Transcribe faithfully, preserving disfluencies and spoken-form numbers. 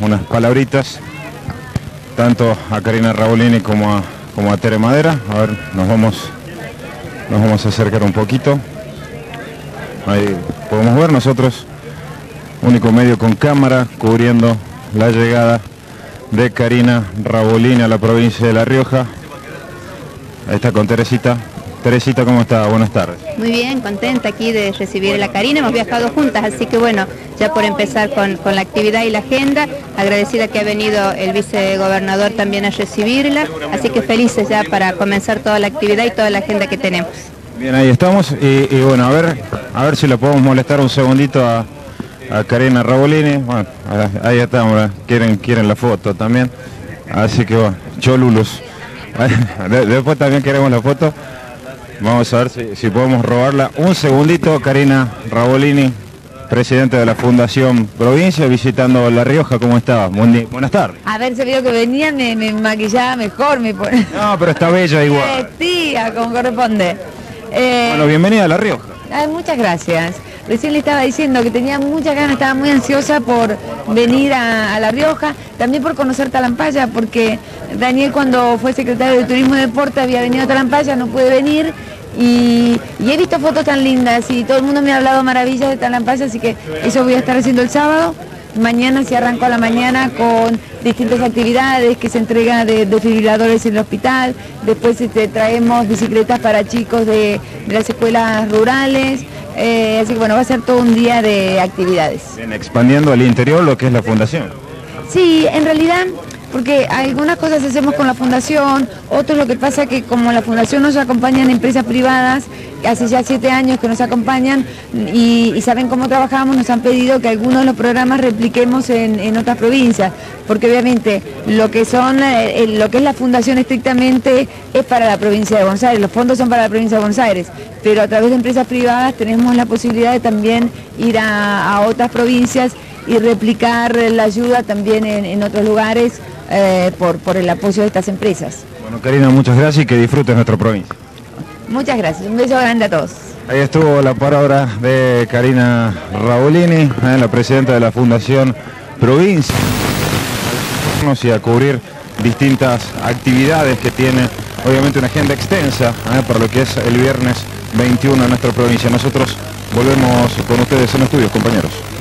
unas palabritas, tanto a Karina Ravolini como a, como a Tere Madera. A ver, nos vamos, nos vamos a acercar un poquito. Ahí podemos ver nosotros, único medio con cámara, cubriendo la llegada de Karina Ravolini a la provincia de La Rioja. Ahí está con Teresita. Teresita, ¿cómo está? Buenas tardes. Muy bien, contenta aquí de recibir a la Karina, hemos viajado juntas, así que bueno, ya por empezar con, con la actividad y la agenda, agradecida que ha venido el vicegobernador también a recibirla, así que felices ya para comenzar toda la actividad y toda la agenda que tenemos. Bien, ahí estamos, y, y bueno, a ver, a ver si le podemos molestar un segundito a, a Karina Ravolini. Bueno, ahí estamos, quieren, quieren la foto también, así que bueno, cholulos. Después también queremos la foto. Vamos a ver si, si podemos robarla. Un segundito, Karina Ravolini, presidente de la Fundación Provincia, visitando La Rioja. ¿Cómo está? Buen Buenas tardes. A ver, se vio que venía, me, me maquillaba mejor, me pone... No, pero está bella igual. Tía, como corresponde. Eh... Bueno, bienvenida a La Rioja. Ay, muchas gracias. Recién le estaba diciendo que tenía muchas ganas, estaba muy ansiosa por venir a, a La Rioja, también por conocer Talampaya, porque Daniel, cuando fue secretario de Turismo y Deporte, había venido a Talampaya, no pude venir, y, y he visto fotos tan lindas y todo el mundo me ha hablado maravillas de Talampaya, así que eso voy a estar haciendo el sábado. Mañana se arrancó a la mañana con distintas actividades, que se entrega de desfibriladores en el hospital, después este, traemos bicicletas para chicos de, de las escuelas rurales, eh, así que bueno, va a ser todo un día de actividades. Bien, expandiendo al interior lo que es la fundación. Sí, en realidad, porque algunas cosas hacemos con la fundación, otros lo que pasa que como la fundación nos acompañan empresas privadas, hace ya siete años que nos acompañan y, y saben cómo trabajamos, nos han pedido que algunos de los programas repliquemos en, en otras provincias, porque obviamente lo que son eh, lo que es la fundación estrictamente es para la provincia de Buenos Aires, los fondos son para la provincia de Buenos Aires, pero a través de empresas privadas tenemos la posibilidad de también ir a, a otras provincias y replicar la ayuda también en, en otros lugares eh, por, por el apoyo de estas empresas. Bueno, Karina, muchas gracias y que disfrutes nuestra provincia. Muchas gracias, un beso grande a todos. Ahí estuvo la palabra de Karina Ravolini, eh, la presidenta de la Fundación Provincia, y a cubrir distintas actividades que tiene, obviamente una agenda extensa eh, para lo que es el viernes veintiuno en nuestra provincia. Nosotros volvemos con ustedes en estudios, compañeros.